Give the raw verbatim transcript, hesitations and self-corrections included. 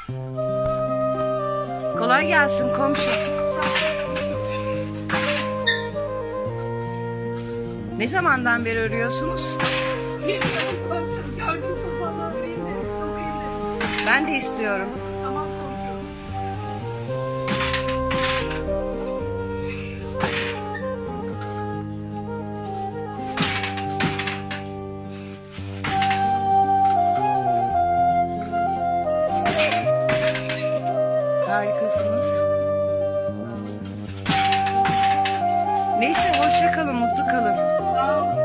Kolay gelsin komşu. Ne zamandan beri örüyorsunuz? Ben de istiyorum. Tamam komşu. Harikasınız. Neyse hoşça kalın, mutlu kalın. Sağ ol.